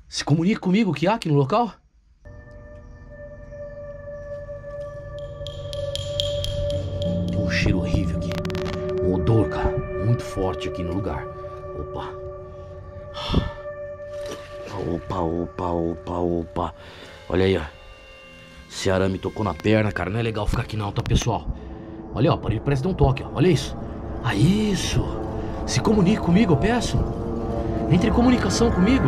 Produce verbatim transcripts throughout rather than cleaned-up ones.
Se comunique comigo, o que há aqui no local? Tem um cheiro horrível aqui. Um odor, cara, muito forte aqui no lugar. Opa. Opa, opa, opa, opa. Olha aí, ó. Esse arame tocou na perna, cara. Não é legal ficar aqui não, tá, pessoal? Olha, ó, parece que deu um toque, ó. Olha isso. Ah, isso. Se comunique comigo, eu peço. Entre em comunicação comigo.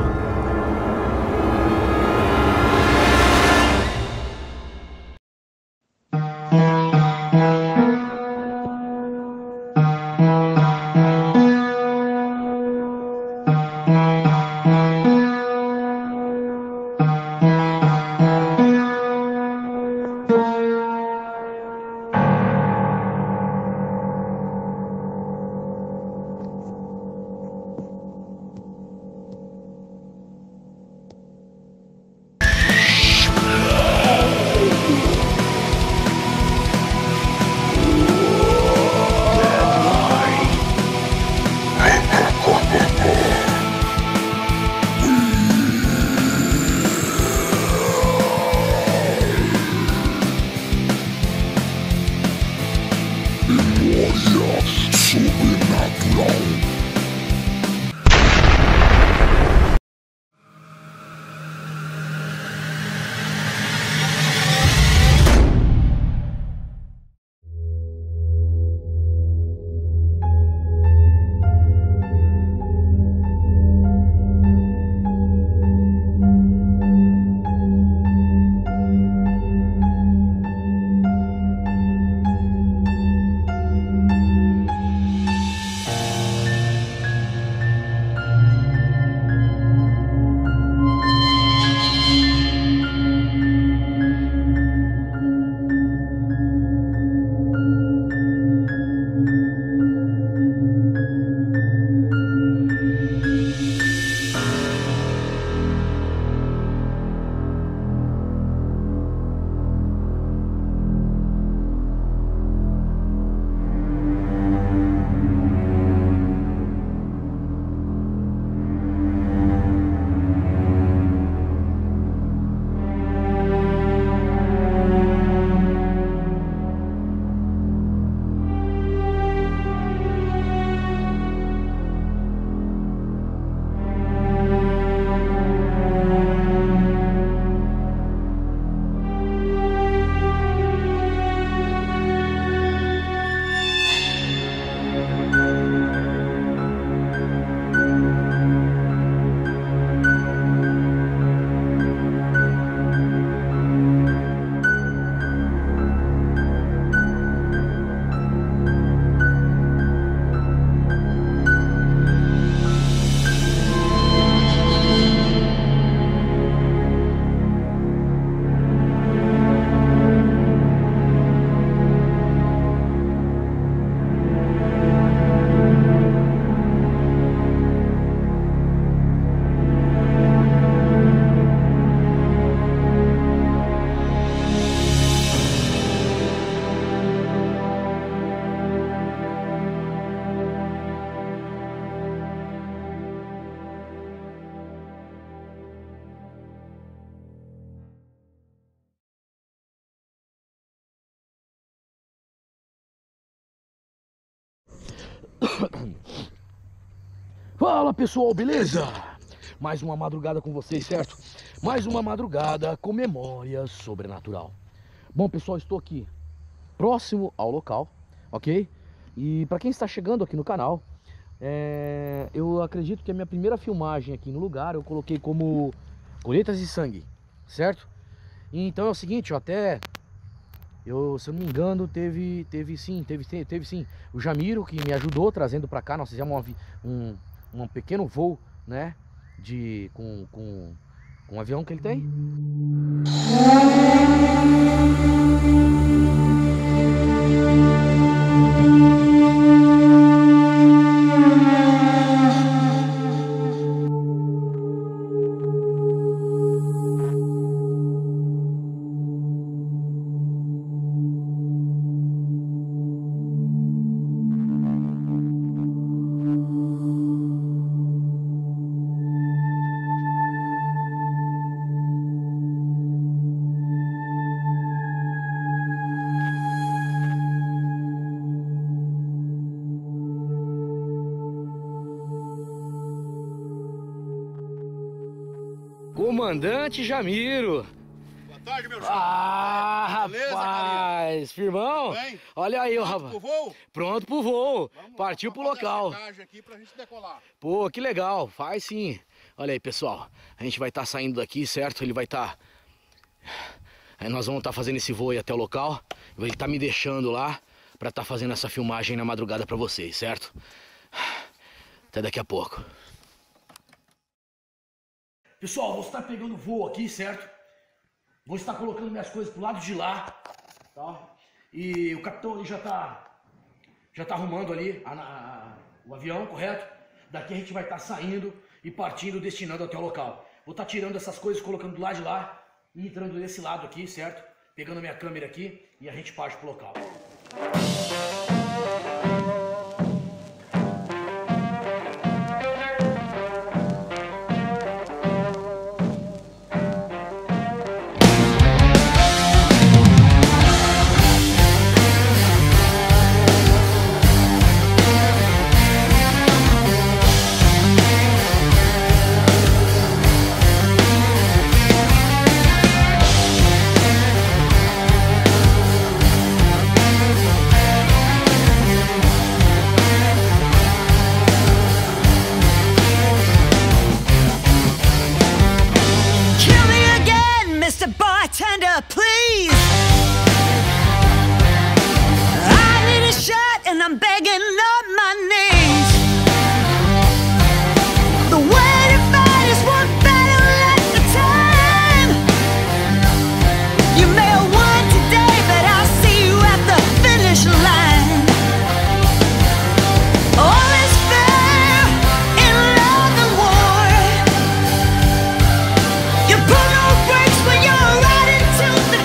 Fala, pessoal, beleza? Mais uma madrugada com vocês, certo? Mais uma madrugada com memória sobrenatural. Bom, pessoal, estou aqui próximo ao local, ok? E para quem está chegando aqui no canal, é... eu acredito que a minha primeira filmagem aqui no lugar eu coloquei como colheitas de sangue, certo? E então é o seguinte, ó, até eu, se eu não me engano, teve, teve sim, teve, teve, teve sim o Jamiro que me ajudou trazendo para cá. Nós fizemos uma, um um pequeno voo, né, de com, com, com um avião que ele tem. Comandante Jamiro. Boa tarde, meu chapa. Ah, Beleza, rapaz, firmão? Bem? Olha aí, ó, Pronto rapaz. pro voo? Pronto pro voo. Vamos Partiu lá, pro vamos fazer a local. checagem aqui pra gente decolar. Pô, que legal. Faz sim. Olha aí, pessoal. A gente vai estar saindo daqui, certo? Ele vai estar... Aí nós vamos estar fazendo esse voo aí até o local. Ele tá me deixando lá pra estar fazendo essa filmagem na madrugada pra vocês, certo? Até daqui a pouco. Pessoal, vou estar pegando voo aqui, certo? Vou estar colocando minhas coisas pro lado de lá, tá? E o capitão ali já tá, já tá arrumando ali a, a, o avião, correto? Daqui a gente vai estar saindo e partindo, destinando até o local. Vou estar tirando essas coisas, colocando do lado de lá e entrando desse lado aqui, certo? Pegando minha câmera aqui e a gente parte pro local. Bartender, please. I need a shot and I'm begging on my knees. The way to fight is one battle at a time. You may have won today, but I'll see you at the finish line. All is fair in love and war. You pull no brakes when you're riding to the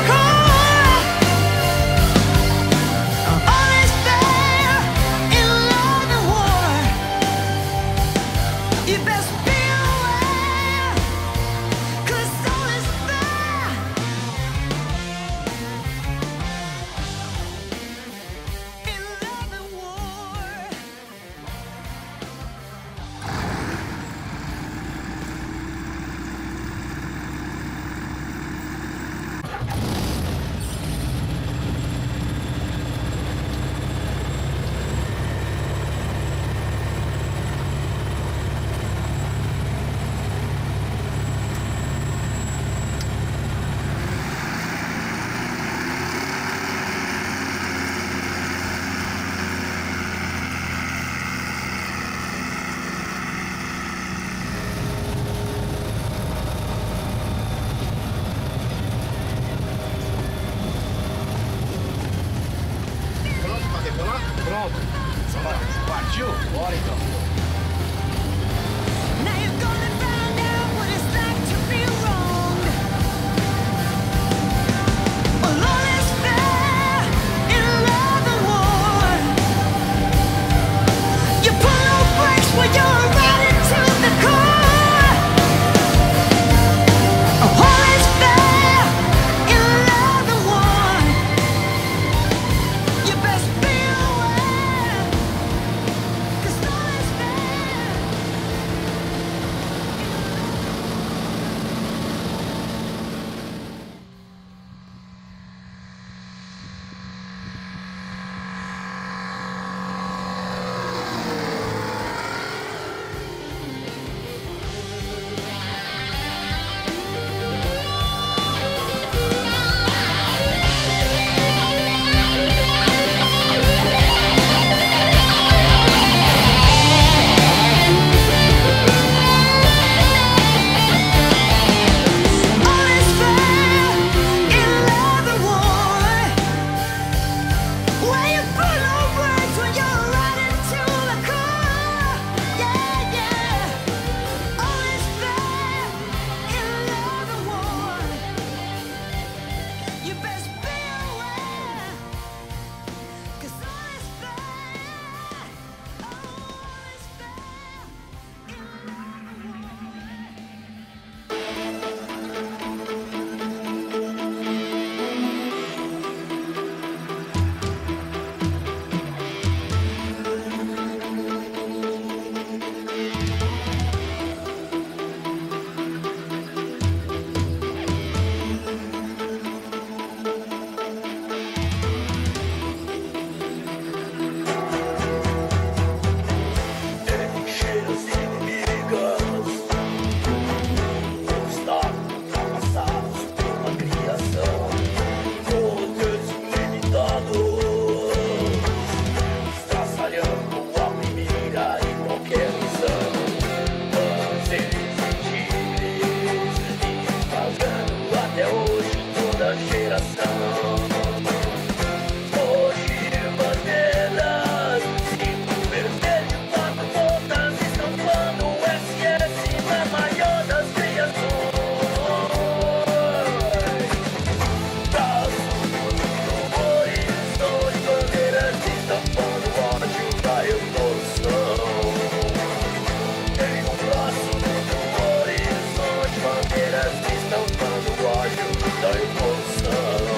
pedras que estão dando óleo da emoção.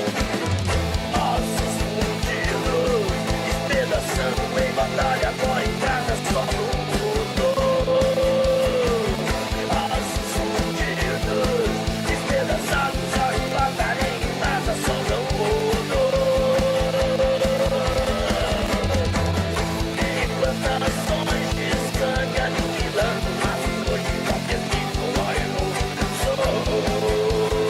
Ossos fundidos, despedaçando em batalha, agora em casa só no mundo. Ossos fundidos, despedaçados, só em batalha em casa só no mundo. E plantações de sangue aniquilando raças de qualquer tipo, olha no sol.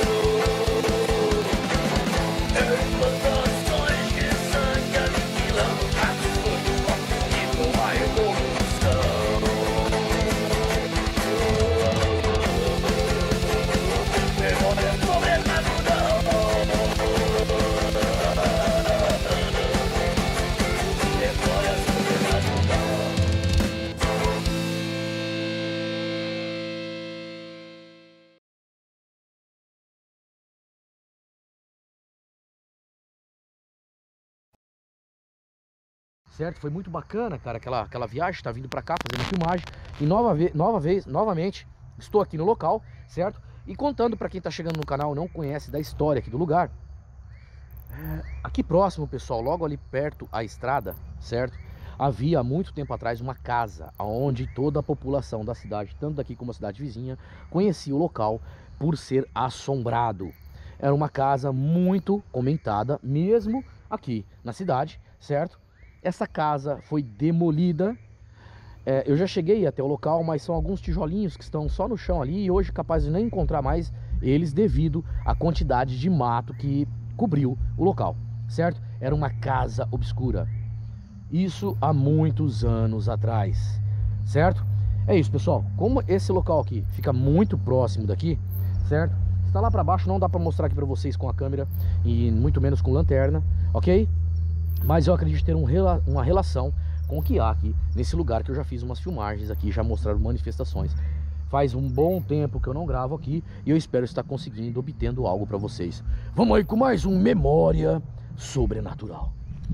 Certo? Foi muito bacana, cara, aquela, aquela viagem, tá vindo pra cá fazendo filmagem. E nova, ve nova vez, novamente, estou aqui no local, certo? E contando pra quem tá chegando no canal e não conhece da história aqui do lugar. É, aqui próximo, pessoal, logo ali perto a estrada, certo? Havia há muito tempo atrás uma casa onde toda a população da cidade, tanto daqui como a cidade vizinha, conhecia o local por ser assombrado. Era uma casa muito comentada, mesmo aqui na cidade, certo? Essa casa foi demolida. É, eu já cheguei até o local, mas são alguns tijolinhos que estão só no chão ali e hoje capaz de nem encontrar mais eles devido à quantidade de mato que cobriu o local, certo? Era uma casa obscura. Isso há muitos anos atrás, certo? É isso, pessoal. Como esse local aqui fica muito próximo daqui, certo? Está lá para baixo, não dá para mostrar aqui para vocês com a câmera e muito menos com lanterna, ok? Mas eu acredito ter um, uma relação com o que há aqui nesse lugar, que eu já fiz umas filmagens aqui, já mostraram manifestações. Faz um bom tempo que eu não gravo aqui e eu espero estar conseguindo, obtendo algo para vocês. Vamos aí com mais um Memória Sobrenatural.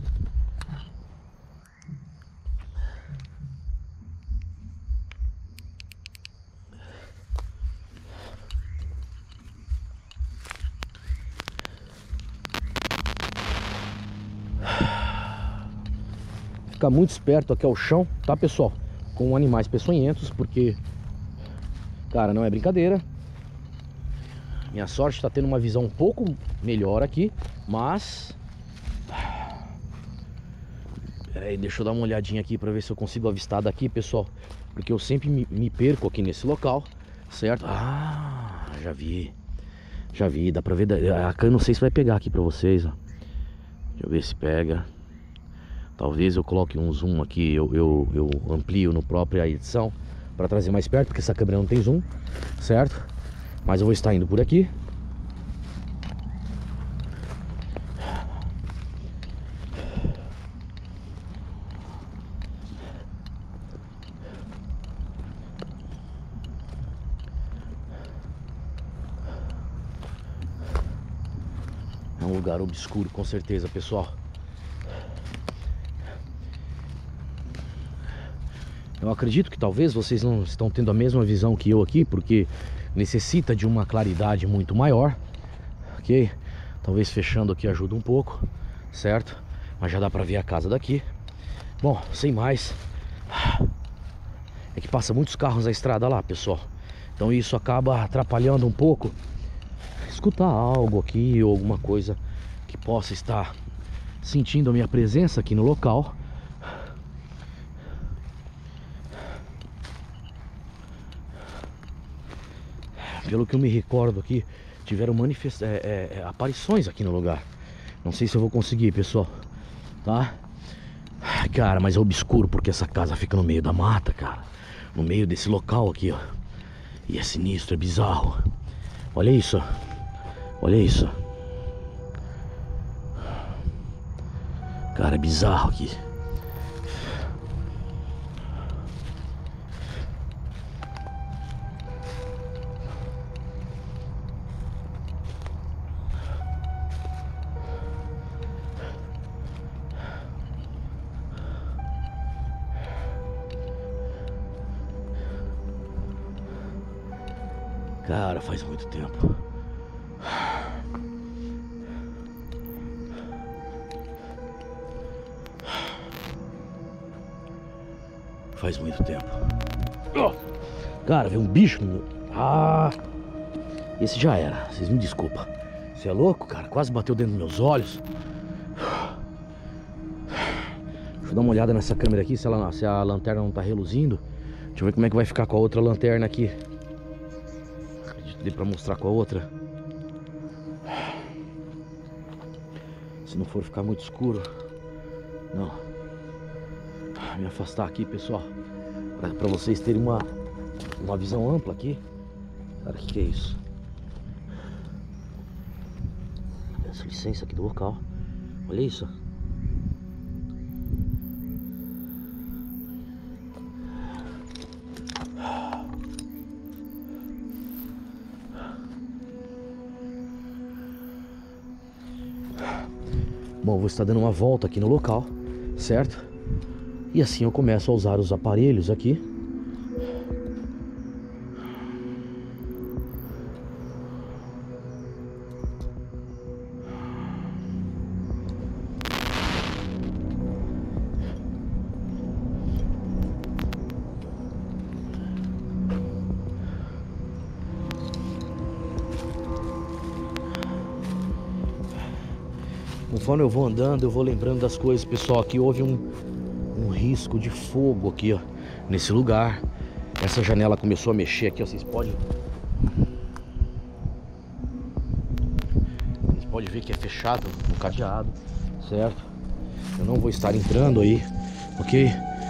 Ficar muito esperto aqui ao chão, tá, pessoal? Com animais peçonhentos, porque, cara, não é brincadeira. Minha sorte tá tendo uma visão um pouco melhor aqui, mas... Pera aí, deixa eu dar uma olhadinha aqui pra ver se eu consigo avistar daqui, pessoal. Porque eu sempre me, me perco aqui nesse local, certo? Ah, já vi. Já vi, dá pra ver. A câmera não sei se vai pegar aqui pra vocês, ó. Deixa eu ver se pega. Talvez eu coloque um zoom aqui, eu, eu, eu amplio no própria edição para trazer mais perto, porque essa câmera não tem zoom, certo? Mas eu vou estar indo por aqui. É um lugar obscuro, com certeza, pessoal. Eu acredito que talvez vocês não estão tendo a mesma visão que eu aqui, porque necessita de uma claridade muito maior, ok? Talvez fechando aqui ajuda um pouco, certo? Mas já dá pra ver a casa daqui. Bom, sem mais, é que passa muitos carros na estrada lá, pessoal. Então isso acaba atrapalhando um pouco escutar algo aqui ou alguma coisa que possa estar sentindo a minha presença aqui no local. Pelo que eu me recordo aqui, tiveram manifest... é, é, aparições aqui no lugar. Não sei se eu vou conseguir, pessoal, tá? Cara, mas é obscuro porque essa casa fica no meio da mata, cara. No meio desse local aqui, ó. E é sinistro, é bizarro. Olha isso. Olha isso. Cara, é bizarro aqui. Cara, faz muito tempo. Faz muito tempo. Cara, veio um bicho no... Ah! Esse já era, vocês me desculpam. Você é louco, cara? Quase bateu dentro dos meus olhos. Deixa eu dar uma olhada nessa câmera aqui, se, ela, se a lanterna não tá reluzindo. Deixa eu ver como é que vai ficar com a outra lanterna aqui. Acredito que dê pra mostrar com a outra. Se não for ficar muito escuro. Não. Me afastar aqui, pessoal. Pra, pra vocês terem uma, uma visão ampla aqui. Cara, o que, que é isso? Peço licença aqui do local. Olha isso. Bom, vou estar dando uma volta aqui no local, certo? E assim eu começo a usar os aparelhos aqui. Conforme eu vou andando, eu vou lembrando das coisas, pessoal. Aqui houve um, um risco de fogo aqui, ó, nesse lugar. Essa janela começou a mexer aqui, ó, vocês podem... Vocês podem ver que é fechado no cadeado, certo? Eu não vou estar entrando aí, ok?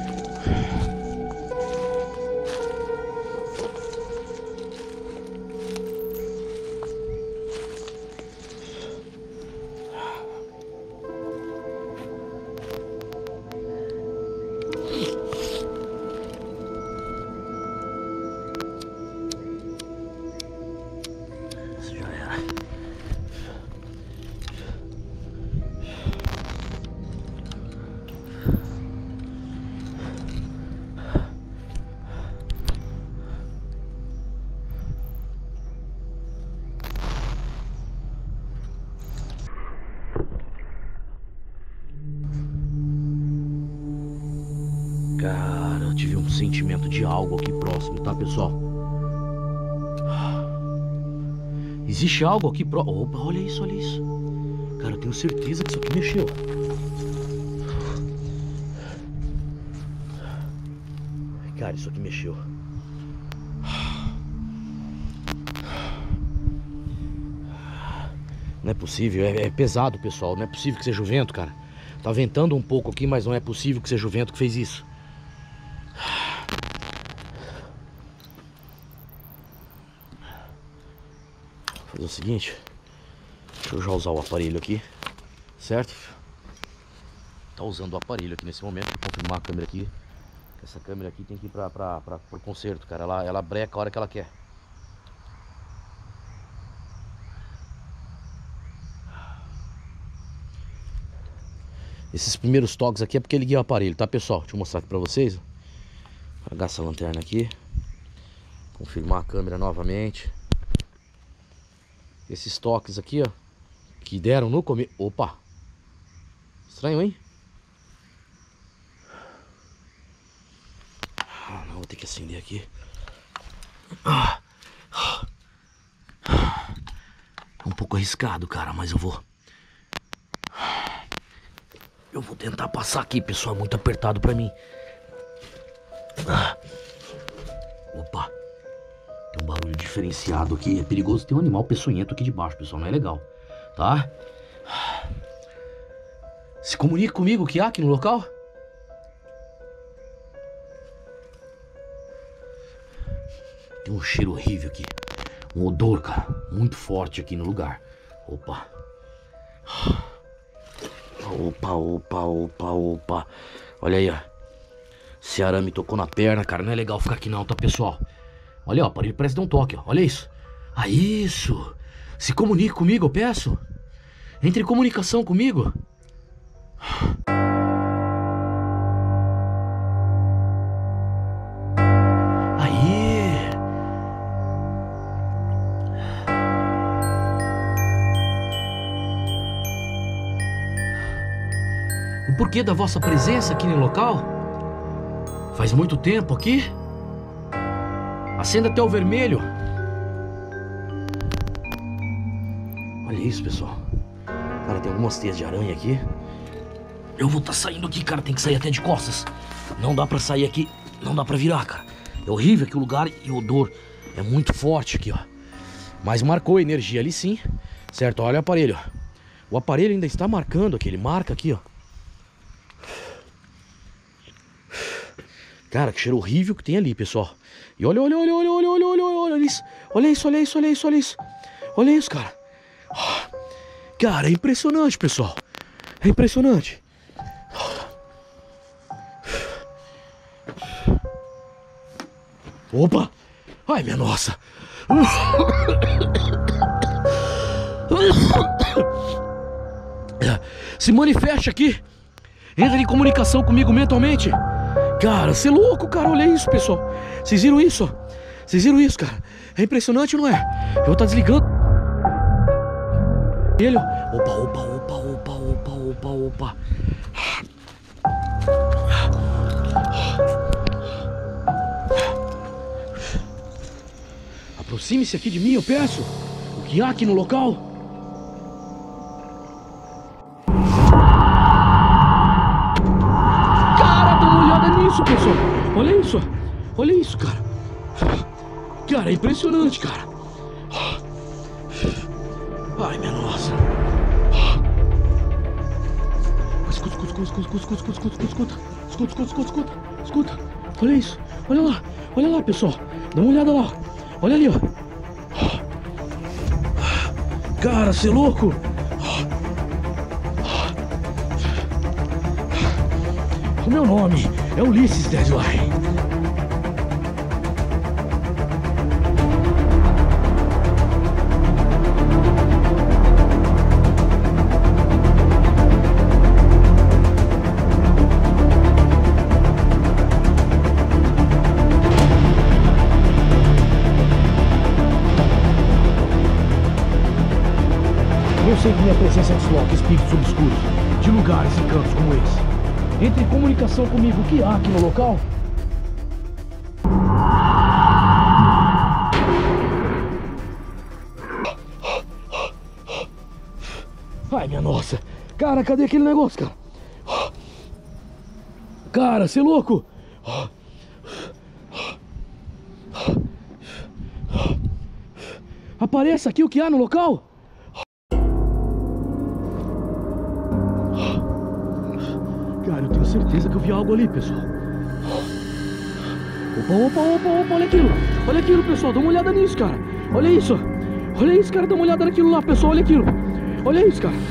Cara, eu tive um sentimento de algo aqui próximo, tá, pessoal? Existe algo aqui próximo. Opa, olha isso, olha isso. Cara, eu tenho certeza que isso aqui mexeu. Cara, isso aqui mexeu. Não é possível, é, é pesado, pessoal. Não é possível que seja o vento, cara. Tá ventando um pouco aqui, mas não é possível que seja o vento que fez isso. Vou fazer o seguinte. Deixa eu já usar o aparelho aqui, certo? Tá usando o aparelho aqui nesse momento. Vou confirmar a câmera aqui. Essa câmera aqui tem que ir pra, pra, pra, pro conserto, cara. Ela, ela breca a hora que ela quer. Esses primeiros toques aqui é porque liguei o aparelho, tá, pessoal? Deixa eu mostrar aqui pra vocês. Vou apagar essa lanterna aqui. Confirmar a câmera novamente. Esses toques aqui, ó, que deram no começo. Opa! Estranho, hein? Ah, não, vou ter que acender aqui. É um pouco arriscado, cara, mas eu vou... Eu vou tentar passar aqui, pessoal. É muito apertado pra mim. Opa! Tem um barulho diferenciado aqui. É perigoso ter um animal peçonhento aqui debaixo, pessoal. Não é legal, tá? Se comunique comigo o que há aqui no local. Tem um cheiro horrível aqui. Um odor, cara, muito forte aqui no lugar. Opa. Opa, opa, opa, opa. Olha aí, ó. Esse arame tocou na perna, cara. Não é legal ficar aqui não, tá, pessoal? Olha, ó, o aparelho parece dar um toque, ó. Olha isso. Ah, isso. Se comunique comigo, eu peço. Entre em comunicação comigo. Aí. porquê da vossa presença aqui no local? Faz muito tempo aqui? Acenda até o vermelho. Olha isso, pessoal. Cara, tem algumas teias de aranha aqui. Eu vou estar tá saindo aqui, cara. Tem que sair até de costas. Não dá pra sair aqui. Não dá pra virar, cara. É horrível aqui o lugar e o odor é muito forte aqui, ó. Mas marcou a energia ali sim. Certo, olha o aparelho. O aparelho ainda está marcando aqui. Ele marca aqui, ó. Cara, que cheiro horrível que tem ali, pessoal. E olha, olha, olha, olha, olha, olha, olha, olha, olha isso. Olha isso, olha isso, olha isso, olha isso. Olha isso, cara. Cara, é impressionante, pessoal. É impressionante. Opa! Ai, minha nossa! Se manifeste aqui. Entra em comunicação comigo mentalmente. Cara, você é louco, cara. Olha isso, pessoal. Vocês viram isso? Vocês viram isso, cara? É impressionante, não é? Eu vou estar desligando ele. Opa, opa, opa, opa, opa, opa, opa. Aproxime-se aqui de mim, eu peço. O que há aqui no local? Cara, dá uma olhada nisso, pessoal. Olha isso. Olha isso, cara. Cara, é impressionante, cara. Ai, minha nossa. Escuta, escuta, escuta, escuta, escuta, escuta, escuta, escuta, escuta, escuta, escuta, escuta, escuta. Olha isso. Olha lá. Olha lá, pessoal. Dá uma olhada lá. Olha ali, ó. Cara, você é louco? O meu nome é Ulisses Deadline. Eu sei que minha presença desloca espíritos obscuros de lugares e cantos como esse. Entre em comunicação comigo. O que há aqui no local? Ai, minha nossa. Cara, cadê aquele negócio, cara? Cara, você é louco? Apareça aqui o que há no local? Cara, eu tenho certeza que eu vi algo ali, pessoal. Opa, opa, opa, opa, olha aquilo. Olha aquilo, pessoal, dá uma olhada nisso, cara. Olha isso. Olha isso, cara, dá uma olhada naquilo lá, pessoal, olha aquilo. Olha isso, cara.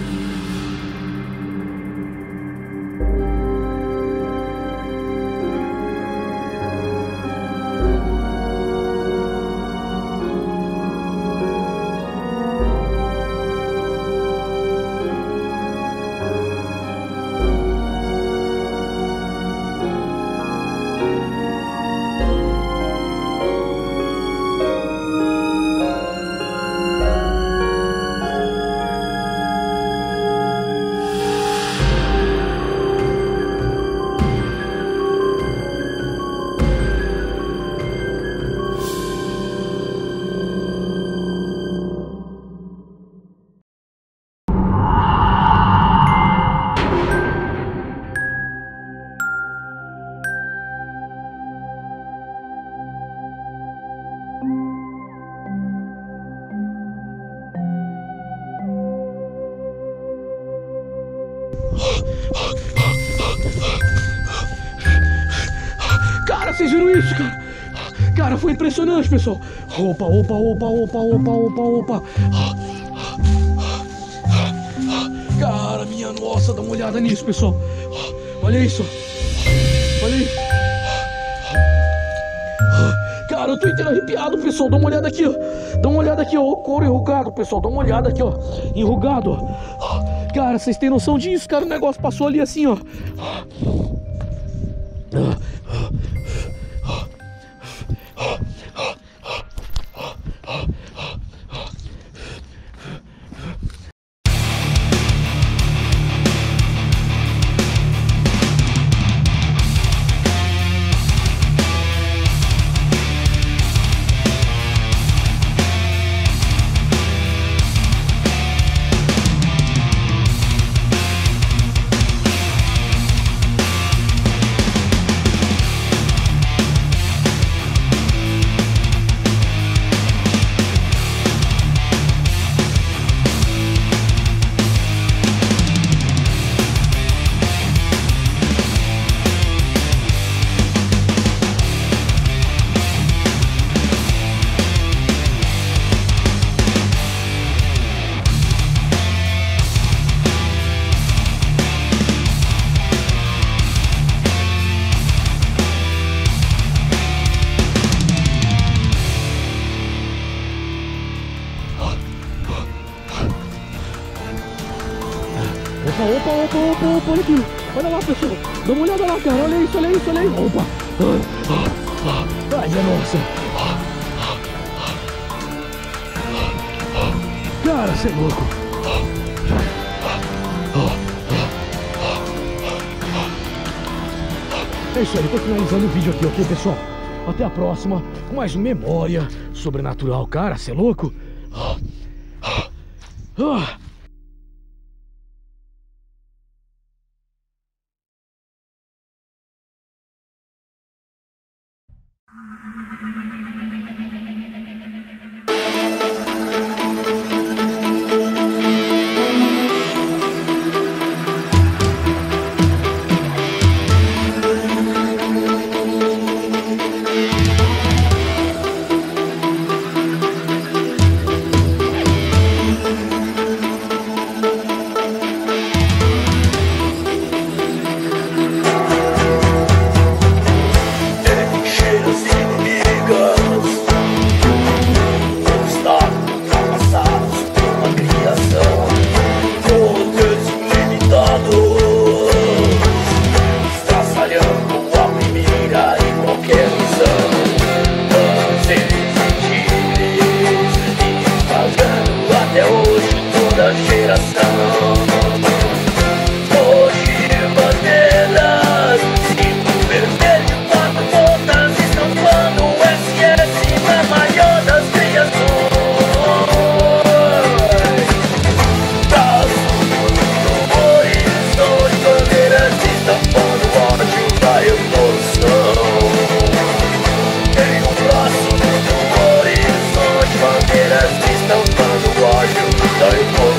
Cara, vocês viram isso, cara? Cara, foi impressionante, pessoal. Opa, opa, opa, opa, opa, opa, opa. Cara, minha nossa, dá uma olhada nisso, pessoal. Olha isso. Olha isso. Cara, eu tô inteiro arrepiado, pessoal. Dá uma olhada aqui, ó. Dá uma olhada aqui, ó. O couro enrugado, pessoal. Dá uma olhada aqui, ó. Enrugado, ó. Cara, vocês têm noção disso, cara? O negócio passou ali assim, ó. Opa, opa, opa, opa, opa, olha aqui. Olha lá, pessoal. Dá uma olhada lá, cara. Olha isso, olha isso, olha isso. Opa. Ai, minha nossa. Cara, você é louco. É isso aí, tô finalizando o vídeo aqui, ok, pessoal? Até a próxima com mais um Memória Sobrenatural. Cara, você é louco? Ah. Estampando o ódio da emoção.